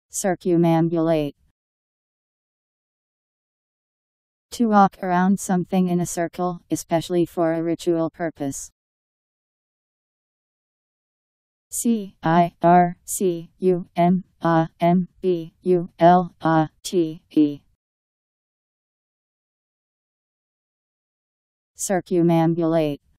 Circumambulate. To walk around something in a circle, especially for a ritual purpose. Circumambulate. Circumambulate.